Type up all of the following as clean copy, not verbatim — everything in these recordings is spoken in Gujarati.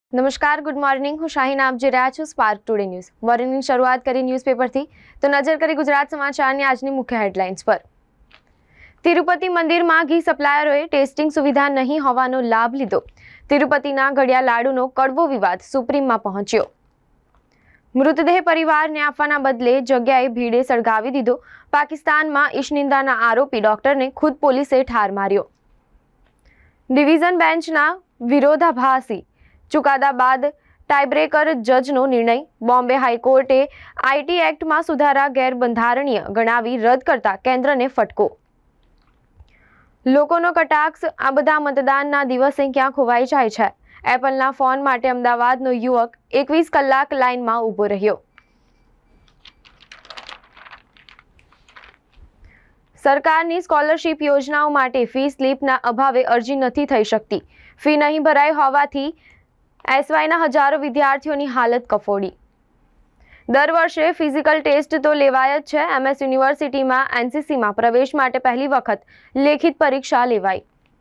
નમસ્કાર, ગુડ મોર્નિંગ. હું શાહીન, આપ જોઈ રહ્યા છો સ્પાર્ક ટુડે ન્યૂઝ. મોર્નિંગની શરૂઆત કરી ન્યૂઝપેપરથી, તો નજર કરી ગુજરાત સમાચારની આજની મુખ્ય હેડલાઇન્સ પર. તિરુપતિ મંદિરમાં ઘી સપ્લાયરોએ ટેસ્ટિંગ સુવિધા નહીં હોવાનો લાભ લીધો. તિરુપતિના ઘડિયા લાડુનો કડવો વિવાદ સુપ્રીમમાં પહોંચ્યો. મૃતદેહ પરિવારને આપવાના બદલે જગ્યાએ ભીડે સળગાવી દીધો. પાકિસ્તાનમાં ઈશનિંદાના આરોપી ડોક્ટરને ખુદ પોલીસે ઠાર માર્યો. ડિવિઝન બેન્ચના વિરોધાભાસી ચુકાદા બાદ ટાઈબ્રેકર જજનો નિર્ણય. બોમ્બે હાઈકોર્ટે આઈટી એક્ટમાં સુધારા ગેરબંધારણીય ગણાવી રદ કરતા કેન્દ્રને ફટકો. લોકોનો કટાક્ષ આ બધા મતદાનના દિવસે ક્યાં ખોવાઈ જાય છે. એપલના ફોન માટે અમદાવાદનો યુવક 21 કલાક લાઇનમાં ઊભો રહ્યો. સરકારની સ્કોલરશિપ યોજનાઓ માટે ફી સ્લીપના અભાવે અરજી નથી થઈ શકતી. ફી નહીં ભરાઈ હોવાથી એસવાયના હજારો વિદ્યાર્થીઓની હાલત કફોડી. દર વર્ષે ફિઝિકલ ટેસ્ટ તો લેવાય જ છે. MS યુનિવર્સિટીમાં એનસીસીમાં પ્રવેશ માટે પહેલી વખત લેખિત પરીક્ષા લેવાઈ.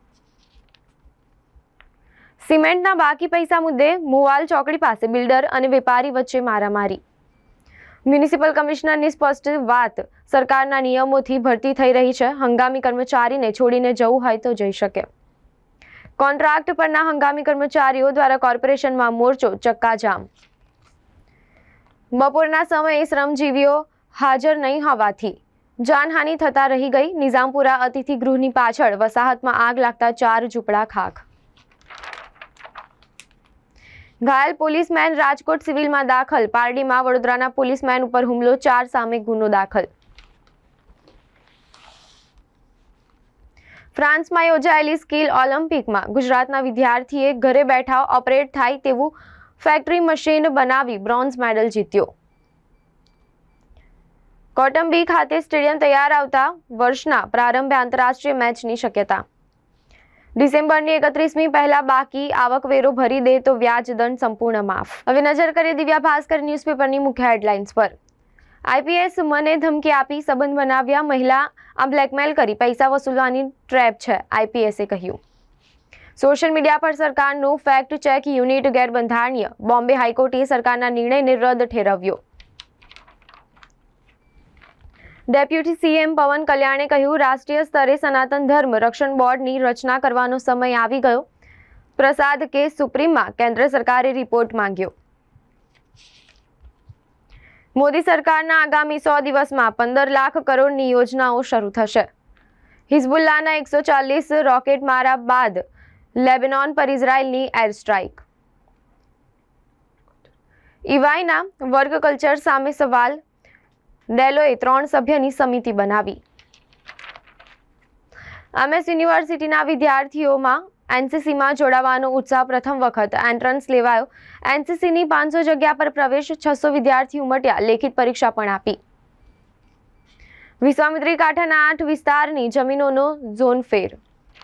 સિમેન્ટના બાકી પૈસા મુદ્દે મુવાલ ચોકડી પાસે બિલ્ડર અને વેપારી વચ્ચે મારામારી. મ્યુનિસિપલ કમિશનરની સ્પષ્ટ વાત. સરકારના નિયમોથી ભરતી થઈ રહી છે. હંગામી કર્મચારીને છોડીને જવું હોય તો જઈ શકે. કોન્ટ્રાક્ટ પરના હંગામી કર્મચારીઓ દ્વારા કોર્પોરેશનમાં મોરચો ચક્કાજામ. બપોરના સમયે શ્રમજીવીઓ હાજર નહીં હોવાથી જાનહાનિ થતા રહી ગઈ. નિઝામપુરા અતિથિ ગૃહની પાછળ વસાહતમાં આગ લાગતા 4 ઝૂંપડા ખાખ. ઘાયલ પોલીસમેન રાજકોટ સિવિલમાં દાખલ. પારડીમાં વડોદરાના પોલીસમેન ઉપર હુમલો, 4 સામે ગુનો દાખલ. ફ્રાન્સમાં યોજાયેલી સ્કિલ ઓલિમ્પિકમાં ગુજરાતના વિદ્યાર્થીએ ઘરે બેઠા ઓપરેટ થાય તેવું ફેક્ટરી મશીન બનાવી બ્રોન્ઝ મેડલ જીત્યો. કોટંબી ખાતે સ્ટેડિયમ તૈયાર આવતા વર્ષના પ્રારંભે આંતરરાષ્ટ્રીય મેચની શક્યતા. ડિસેમ્બરની 31મી પહેલા બાકી આવકવેરો ભરી દે તો વ્યાજ દંડ સંપૂર્ણ માફ. હવે નજર કરીએ દિવ્યા ભાસ્કર ન્યૂઝપેપરની મુખ્ય હેડલાઇન્સ પર. IPS મને ધમકી આપી સંબંધ બનાવ્યા. મહિલા આ બ્લેકમેલ કરી પૈસા વસૂલવાની ટ્રેપ છે, IPSએ કહ્યું. સોશિયલ મીડિયા પર સરકારનું ફેક્ટ ચેક યુનિટ ગેરબંધારણીય. બોમ્બે હાઈકોર્ટે સરકારના નિર્ણયને રદ ઠેરવ્યો. ડેપ્યુટી CM પવન કલ્યાણે કહ્યું, રાષ્ટ્રીય સ્તરે સનાતન ધર્મ રક્ષણ બોર્ડની રચના કરવાનો સમય આવી ગયો. પ્રસાદ કેસ સુપ્રીમમાં. કેન્દ્ર સરકારે રિપોર્ટ માંગ્યો. મોદી સરકારના આગામી 100 દિવસમાં 15 લાખ કરોડની યોજનાઓ શરૂ થશે. હિઝબુલ્લાના 140 રોકેટ મારા બાદ લેબેનોન પર ઇઝરાયલની એર સ્ટ્રાઇક. EYના વર્ક કલ્ચર સામે સવાલ. ડેલોએ 3 સભ્યની સમિતિ બનાવી. MS યુનિવર્સિટીના વિદ્યાર્થીઓમાં એનસીસીમાં જોડાવાનો ઉત્સાહ. પ્રથમ વખત એન્ટ્રન્સ લેવાયો. એનસીસીની 500 જગ્યા પર પ્રવેશ. 600 વિદ્યાર્થી ઉમટ્યા. લેખિત પરીક્ષા પણ આપી. વિશ્વામિત્રી કાંઠાના 8 વિસ્તારની જમીનોનો ઝોન ફેર.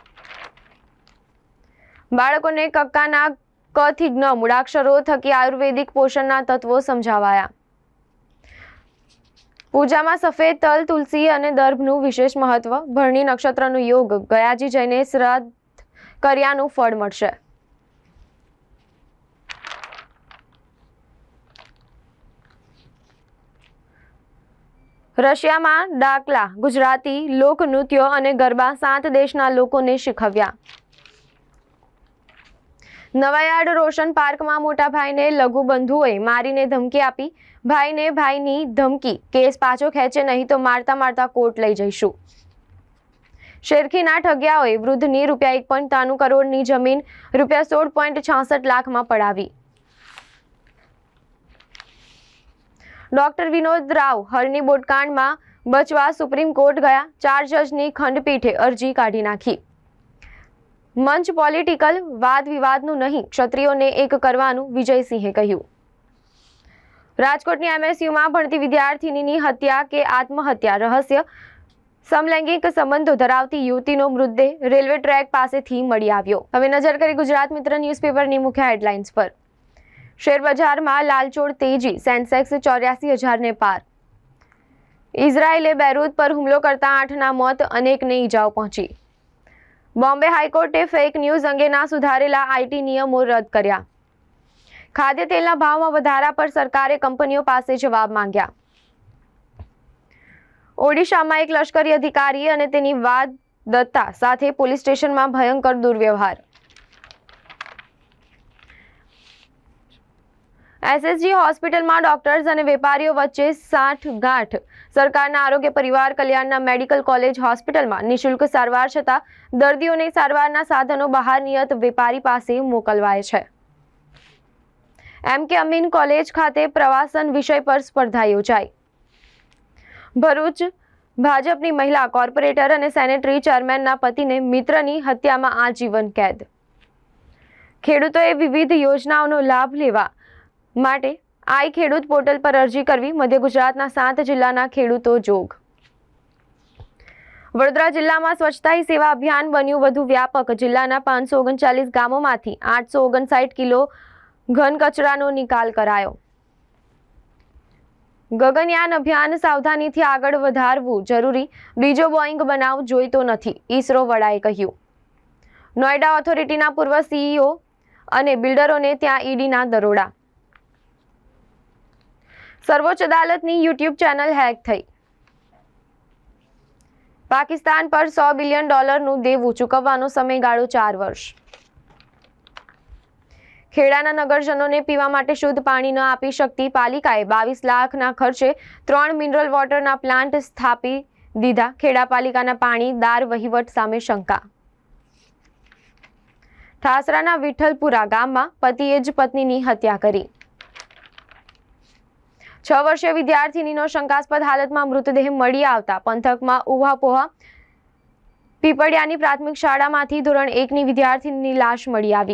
બાળકોને કક્કાના ક થી જ્ઞ મૂળાક્ષરો થકી આયુર્વેદિક પોષણના તત્વો સમજાવાયા. પૂજામાં સફેદ તલ, તુલસી અને દર્ભનું વિશેષ મહત્વ. ભરણી નક્ષત્રનો યોગ. ગયાજી જઈને શ્રાદ્ધ કર્યાનું ફળ મળશે. રશિયામાં ડાકલા ગુજરાતી લોકનૃત્યો અને ગરબા 7 દેશના લોકોને શીખવ્યા. નવાયાર્ડ રોશન પાર્કમાં મોટા ભાઈને લઘુ બંધુઓએ મારીને ધમકી આપી. ભાઈને ભાઈની ધમકી. કેસ પાછો ખેંચે નહીં તો મારતા મારતા કોર્ટ લઈ જઈશું. શેરખીના ઠગિયાઓએ વૃદ્ધની ₹1.93 કરોડની જમીન ₹16.66 લાખમાં પડાવી. ડોક્ટર વિનોદ રાવ હરની બોટકાંડમાં બચવા સુપ્રીમ કોર્ટ ગયા. 4 જજની ખંડપીઠે અરજી કાઢી નાખી. મંચ પોલિટિકલ વાદ વિવાદનું નહીં, ક્ષત્રિયોને એક કરવાનું, વિજયસિંહે કહ્યું. રાજકોટની MSUમાં ભણતી વિદ્યાર્થીનીની હત્યા કે આત્મહત્યા રહસ્ય. સમલૈંગિક સંબંધો ધરાવતી યુવતીનો મૃતદેહ રેલવે ટ્રેક પાસેથી મળી આવ્યો. હવે નજર કરી ગુજરાત મિત્ર ન્યૂઝપેપરની મુખ્ય હેડલાઇન્સ પર. શેરબજારમાં લાલચોળ તેજી. સેન્સેક્સ 84,000ને પાર. ઇઝરાયેલે બેરૂત પર હુમલો કરતા 8ના મોત, અનેકને ઈજાઓ પહોંચી. બોમ્બે હાઈકોર્ટે ફેક ન્યૂઝ અંગેના સુધારેલા IT નિયમો રદ કર્યા. ખાદ્ય તેલના ભાવમાં વધારા પર સરકારે કંપનીઓ પાસે જવાબ માંગ્યા. ઓડિશામાં એક લશ્કરી અધિકારી અને તેની વાદદત્તા સાથે પોલીસ સ્ટેશનમાં ભયંકર દુર્વ્યવહાર. એસએસજી હોસ્પિટલમાં ડોક્ટર્સ અને વેપારીઓ વચ્ચે સાંઠગાંઠ. સરકારના આરોગ્ય પરિવાર કલ્યાણના મેડિકલ કોલેજ હોસ્પિટલમાં નિઃશુલ્ક સારવાર છતાં દર્દીઓને સારવારના સાધનો બહાર નિયત વેપારી પાસે મોકલવાય છે. એમ.કે. અમીન કોલેજ ખાતે પ્રવાસન વિષય પર સ્પર્ધા યોજાઈ. ભરૂચ ભાજપની મહિલા કોર્પોરેટર અને સેનેટરી ચેરમેનના પતિને મિત્રની હત્યામાં આજીવન કેદ. ખેડૂતોએ વિવિધ યોજનાઓનો લાભ લેવા માટે આઈ ખેડૂત પોર્ટલ પર અરજી કરવી. મધ્ય ગુજરાતના 7 જિલ્લાના ખેડૂતો જોગ. વડોદરા જિલ્લામાં સ્વચ્છતા હી સેવા અભિયાન બન્યું વધુ વ્યાપક. જિલ્લાના 539 ગામોમાંથી 859 કિલો ઘન કચરાનો નિકાલ કરાયો. ગગનયાન અભિયાન સાવધાનીથી આગળ વધારવું જરૂરી. બીજો બોઈંગ બનાવ જોઈતો નથી, ઈસરો વડાએ કહ્યું. નોઈડા ઓથોરિટીના પૂર્વ સીઈઓ અને બિલ્ડરોને ત્યાં ઈડીના દરોડા. સર્વોચ્ચ અદાલતની યુટ્યુબ ચેનલ હેક થઈ. પાકિસ્તાન પર $100 બિલિયન દેવું ચૂકવવાનો સમયગાળો 4 વર્ષ. ખેડાના નગરજનોને પીવા માટે શુદ્ધ પાણી ન આપી શકતી પાલિકાએ 22 લાખના ખર્ચે 3 મિનરલ વોટરના પ્લાન્ટ સ્થાપી દીધા. ખેડા પાલિકાના પાણીદાર વહીવટ સામે શંકા. ઠાસરાના વિઠ્ઠલપુરા ગામમાં પતિએ જ પત્નીની હત્યા કરી. 6 વર્ષીય વિદ્યાર્થિનીનો શંકાસ્પદ હાલતમાં મૃતદેહ મળી આવતા પંથકમાં ઉહાપોહા. પીપળિયાની પ્રાથમિક શાળામાંથી ધોરણ 1ની વિદ્યાર્થિનીની લાશ મળી આવી.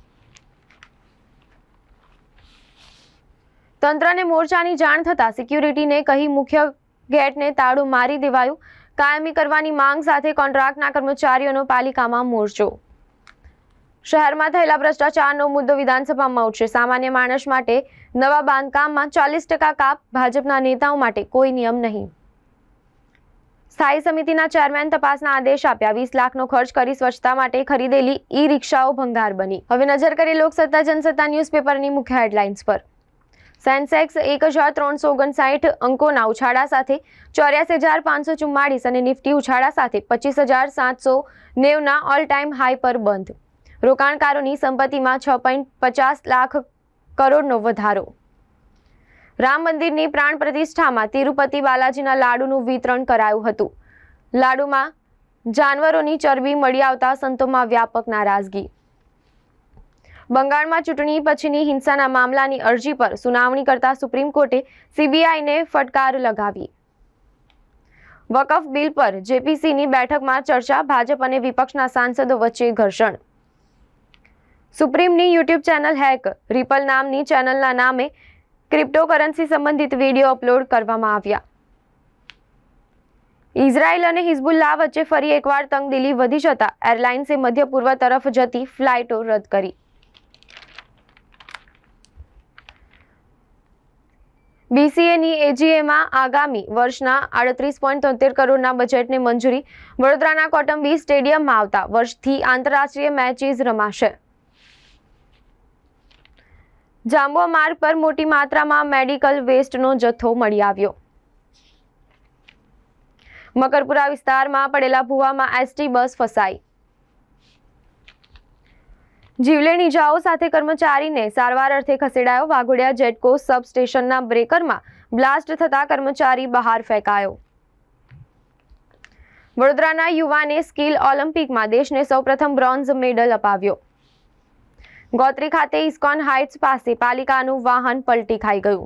તંત્રને મોરચાની જાણ થતાં સિક્યુરિટીને કહી મુખ્ય ગેટને તાળું મારી દેવાયું. કાયમી કરવાની માંગ સાથે કોન્ટ્રાક્ટના કર્મચારીઓનો પાલિકામાં મોરચો. શહેરમાં થયેલા ભ્રષ્ટાચારનો મુદ્દો વિધાનસભામાં ઉઠશે. સામાન્ય માણસ માટે નવા બાંધકામમાં 40% કાપ. ભાજપના નેતાઓ માટે કોઈ નિયમ નહીં. સ્થાયી સમિતિના ચેરમેન તપાસના આદેશ આપ્યા. 20 લાખનો ખર્ચ કરી સ્વચ્છતા માટે ખરીદેલી ઈ રિક્ષાઓ ભંગાર બની. હવે નજર કરીએ લોકસત્તા જનસત્તા ન્યૂઝપેપરની મુખ્ય હેડલાઇન્સ પર. સેન્સેક્સ 1359 અંકોના ઉછાળા સાથે 84,544 અને નિફ્ટી ઉછાળા સાથે 25,790ના ઓલ ટાઈમ હાઈ પર બંધ. રોકાણકારોની સંપત્તિમાં 6.50 લાખ કરોડનો વધારો. રામ મંદિરની પ્રાણ પ્રતિષ્ઠામાં તિરુપતિ બાલાજીના લાડુનું વિતરણ કરાયું હતું. લાડુમાં જાનવરોની ચરબી મળી આવતા સંતોમાં વ્યાપક નારાજગી. બંગાળમાં ચૂંટણી પછીની હિંસાના મામલાની અરજી પર સુનાવણી કરતા સુપ્રીમ કોર્ટે સીબીઆઈને ફટકાર લગાવી. વકફ બિલ પર જેપીસીની બેઠકમાં ચર્ચા. ભાજપ અને વિપક્ષના સાંસદો વચ્ચે ઘર્ષણ. સુપ્રીમની યુટ્યુબ ચેનલ હેક. રિપલ નામની ચેનલના નામે ક્રિપ્ટોકરન્સી સંબંધિત વિડીયો અપલોડ કરવામાં આવ્યા. ઇઝરાયલ અને હિઝબુલ્લાહ વચ્ચે ફરી એકવાર તંગદિલી વધી જતા એરલાઇન્સે મધ્ય પૂર્વ તરફ જતી ફ્લાઇટો રદ કરી. બીસીએની એજીએમાં આગામી વર્ષના 38.73 કરોડના બજેટને મંજૂરી. વડોદરાના કોટંબી સ્ટેડિયમમાં આવતા વર્ષથી આંતરરાષ્ટ્રીય મેચીસ રમાશે. જાંબુઆ માર્ગ પર મોટી માત્રામાં મેડિકલ વેસ્ટનો જથ્થો મળી આવ્યો. મકરપુરા વિસ્તારમાં પડેલા ભૂવામાં એસટી બસ ફસાઈ. જીવલેણ ઇજાઓ સાથે કર્મચારીને સારવાર અર્થે ખસેડાયો. વાઘોડિયા જેટકો સબ સ્ટેશનના બ્રેકરમાં બ્લાસ્ટ થતા કર્મચારી બહાર ફેંકાયો. વડોદરાના યુવાને સ્કિલ ઓલિમ્પિકમાં દેશને સૌપ્રથમ બ્રોન્ઝ મેડલ અપાવ્યો. ગોત્રી ખાતે ઇસ્કોન હાઇટ્સ પાસે પાલિકાનું વાહન પલટી ખાઈ ગયું.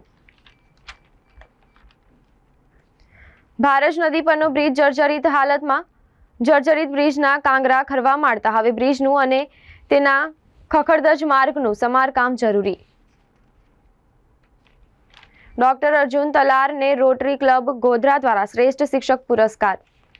ભારજ નદી પરનો બ્રિજ જર્જરિત હાલતમાં. જર્જરિત બ્રિજના કાંગરા ખરવા માંડતા હવે બ્રિજનું અને તેના ખખડધજ માર્ગનું સમારકામ જરૂરી. ડોક્ટર અર્જુન તલારને રોટરી ક્લબ ગોધરા દ્વારા શ્રેષ્ઠ શિક્ષક પુરસ્કાર.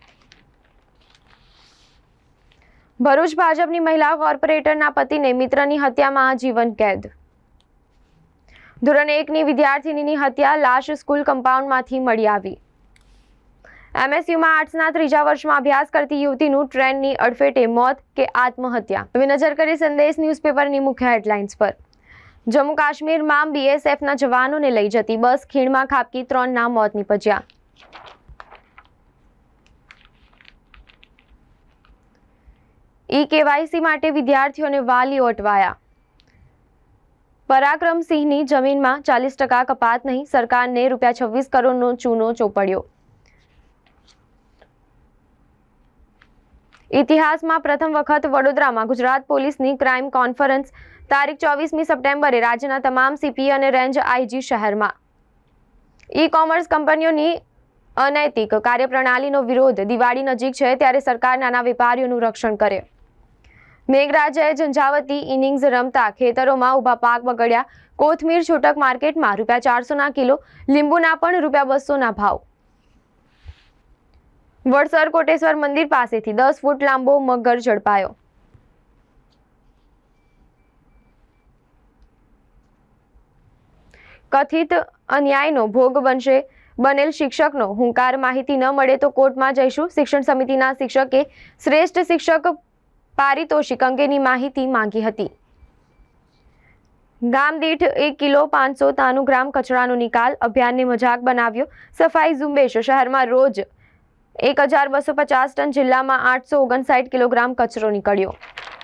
ભરૂચ ભાજપની મહિલા કોર્પોરેટરના પતિને મિત્રની હત્યામાં આજીવન કેદ. ધોરણ 1ની વિદ્યાર્થિનીની હત્યા. લાશ સ્કૂલ કમ્પાઉન્ડમાંથી મળી આવી. એમએસયુમાં આર્ટ્સના 3જા વર્ષમાં અભ્યાસ કરતી યુવતીનું ટ્રેનની અડફેટે મોત કે આત્મહત્યા. હવે નજર કરી સંદેશ ન્યૂઝપેપરની મુખ્ય હેડલાઇન્સ પર. જમ્મુ કાશ્મીરમાં બીએસએફના જવાનોને લઈ જતી બસ ખીણમાં ખાબકી 3ના મોત નીપજ્યા. ઈ-કેવાયસી માટે વિદ્યાર્થીઓને વાલીઓ અટવાયા. પરાક્રમસિંહની જમીનમાં 40% કપાત નહીં, સરકારને ₹26 કરોડનો ચૂનો ચોપડ્યો. ઇતિહાસમાં પ્રથમ વખત વડોદરામાં ગુજરાત પોલીસની ક્રાઇમ કોન્ફરન્સ તારીખ 24મી સપ્ટેમ્બરે રાજ્યના તમામ સીપી અને રેન્જ આઈજી શહેરમાં. ઈ-કોમર્સ કંપનીઓની અનૈતિક કાર્યપ્રણાલીનો વિરોધ. દિવાળી નજીક છે ત્યારે સરકાર નાના વેપારીઓનું રક્ષણ કરે. મેઘરાજાએ ઝંઝાવતી ઇનિંગ્સ રમતા ખેતરોમાં ઊભા પાક બગડ્યા. કોથમીર છૂટક માર્કેટમાં ₹400ના કિલો, લીંબુના પણ ₹200ના ભાવ. વડસર કોટેશ્વર મંદિર પાસેથી 10 ફૂટ લાંબો મગર ઝડપાયો. કથિત અન્યાયનો ભોગ બનેલ શિક્ષકનો હુંકાર. માહિતી ન મળે તો કોર્ટમાં જઈશું. શિક્ષણ સમિતિના શિક્ષકે શ્રેષ્ઠ શિક્ષક પારિતોષિક અંગેની માહિતી માંગી હતી. ગામ દીઠ 1 કિલો 593 ગ્રામ કચરાનો નિકાલ. અભિયાનને મજાક બનાવ્યો. સફાઈ ઝુંબેશ. શહેરમાં રોજ 1250 ટન, જિલ્લામાં 859 કિલોગ્રામ કચરો નીકળ્યો.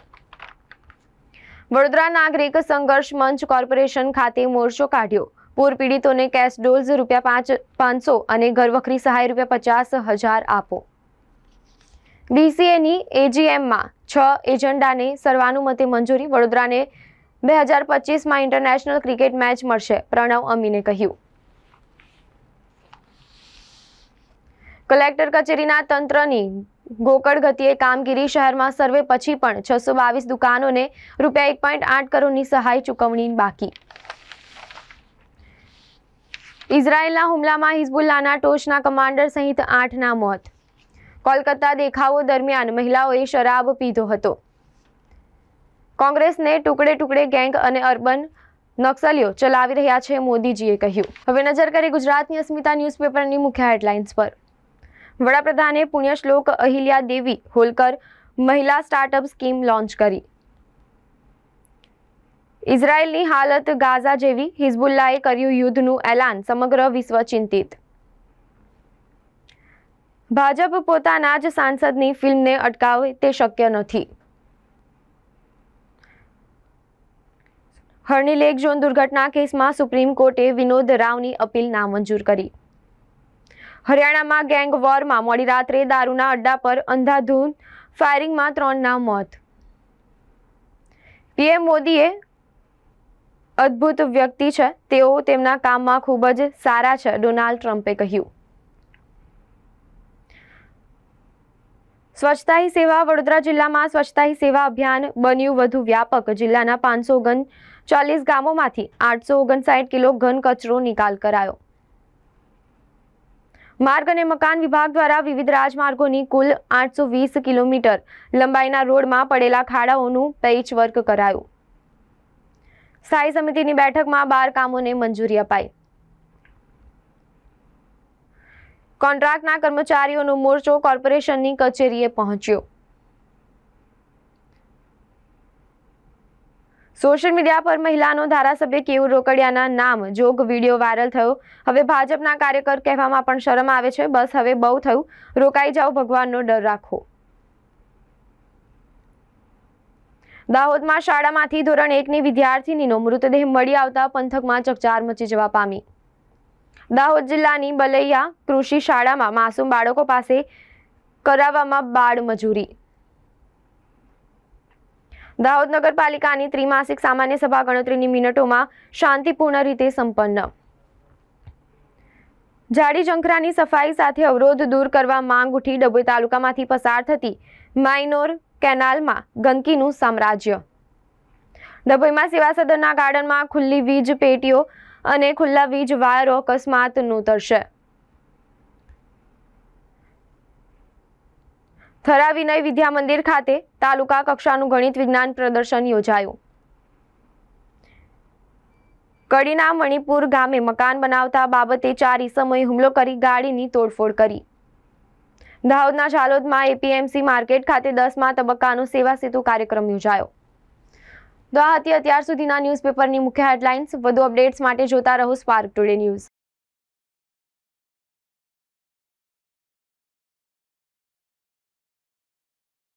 વડોદરા નાગરિક સંઘર્ષ મંચ કોર્પોરેશન ખાતે મોરચો કાઢ્યો. પૂર પીડિતોને કેશ ડોલ્સ ₹500 અને ઘરવખરી સહાય ₹50,000 આપો. BCAની AGMમાં 6 એજન્ડાને સર્વાનુમતે મંજૂરી. વડોદરાને 2025માં ઇન્ટરનેશનલ ક્રિકેટ મેચ મળશે, પ્રણવ અમીને કહ્યું. કલેક્ટર કચેરીના તંત્રની ગોકળ ગતિએ કામગીરી. શહેરમાં સર્વે પછી પણ 622 દુકાનોને ₹1.8 કરોડની સહાય ચૂકવણી બાકી. ઇઝરાયેલના હુમલામાં હિઝબુલ્લાના ટોચના કમાન્ડર સહિત 8ના મોત. કોલકાતા દેખાવો દરમિયાન મહિલાઓએ શરાબ પીધો હતો. કોંગ્રેસને ટુકડે ટુકડે ગેંગ અને અર્બન નક્સલીઓ ચલાવી રહ્યા છે, મોદીજીએ કહ્યું. હવે નજર કરીએ ગુજરાતની અસ્મિતા ન્યૂઝપેપરની મુખ્ય હેડલાઇન્સ પર. વડાપ્રધાને પુણ્યશ્લોક અહિલ્યા દેવી હોલકર મહિલા સ્ટાર્ટઅપ સ્કીમ લોન્ચ કરી. ઇઝરાયેલની હાલત ગાઝા જેવી. હિઝબુલ્લાએ કર્યું યુદ્ધનું એલાન. સમગ્ર વિશ્વ ચિંતિત. ભાજપ પોતાના જ સાંસદની ફિલ્મને અટકાવે તે શક્ય નથી. હરણી લેક ઝોન દુર્ઘટના કેસમાં સુપ્રીમ કોર્ટે વિનોદ રાવની અપીલ નામંજૂર કરી. હરિયાણામાં ગેંગ વોરમાં મોડી રાત્રે દારૂના અડ્ડા પર અંધાધૂંધ ફાયરિંગમાં 3ના મોત. પીએમ મોદીએ અદ્ભુત વ્યક્તિ છે, તેઓ તેમના કામમાં ખૂબ જ સારા છે, ડોનાલ્ડ ટ્રમ્પે કહ્યું. સ્વચ્છતા હી સેવા. વડોદરા જિલ્લામાં સ્વચ્છતા હી સેવા અભિયાન બન્યું વધુ વ્યાપક. જિલ્લાના 539 ગામોમાંથી 859 કિલો ઘન કચરો નિકાલ કરાયો. માર્ગ અને મકાન વિભાગ દ્વારા વિવિધ રાજમાર્ગોની કુલ 820 કિલોમીટર લંબાઈના રોડમાં પડેલા ખાડાઓનું પેચવર્ક કરાયું. સ્થાયી સમિતિની બેઠકમાં 12 કામોને મંજૂરી અપાઈ. કોન્ટ્રાક્ટના કર્મચારીઓનો મોરચો કોર્પોરેશનની કચેરીએ પહોંચ્યો. સોશિયલ મીડિયા પર મહિલાનો ધારાસભ્ય કેયુર રોકડિયાના નામ જોગ વિડીયો વાયરલ થયો. હવે ભાજપના કાર્યકર કહેવામાં પણ શરમ આવે છે. બસ હવે બહુ થયું, રોકાઈ જાઓ, ભગવાનનો ડર રાખો. દાહોદમાં શાળામાંથી ધોરણ 1ની વિદ્યાર્થીનીનો મૃતદેહ મળી આવતા પંથકમાં ચકચાર મચી જવા પામી. દાહોદ જિલ્લાની બલૈયા કૃષિ શાળામાં માસૂમ બાળકો પાસે કરાવવામાં બાળ મજૂરી. દાહોદ નગરપાલિકાની ત્રિમાસિક સામાન્ય સભા ગણતરીની મિનિટોમાં શાંતિપૂર્ણ રીતે સંપન્ન. જાડી ઝંખરાની સફાઈ સાથે અવરોધ દૂર કરવા માંગ ઉઠી. ડભોઈ તાલુકામાંથી પસાર થતી માઇનોર કેનાલમાં ગંદકીનું સામ્રાજ્ય. ડભોઈમાં સેવા સદનના ગાર્ડનમાં ખુલ્લી વીજ પેટીઓ અને ખુલ્લા વીજ વાયરો અકસ્માત નોતરશે. થરા વિનય વિદ્યા મંદિર ખાતે તાલુકા કક્ષાનું ગણિત વિજ્ઞાન પ્રદર્શન યોજાયું. કડીના મણિપુર ગામે મકાન બનાવતા બાબતે 4 ઈસમોએ હુમલો કરી ગાડીની તોડફોડ કરી. દાહોદના ઝાલોદમાં એપીએમસી માર્કેટ ખાતે 10મા તબક્કાનો સેવા સેતુ કાર્યક્રમ યોજાયો. તો આ હતી અત્યાર સુધીના ન્યૂઝપેપરની મુખ્ય હેડલાઇન્સ. વધુ અપડેટ્સ માટે જોતા રહો સ્પાર્ક ટુડે ન્યૂઝ.